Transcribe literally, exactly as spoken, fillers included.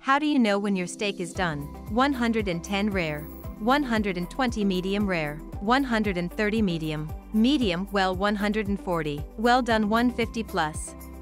How do you know when your steak is done? one hundred ten rare, one hundred twenty medium rare, one hundred thirty medium, medium well one hundred forty, well done one hundred fifty plus.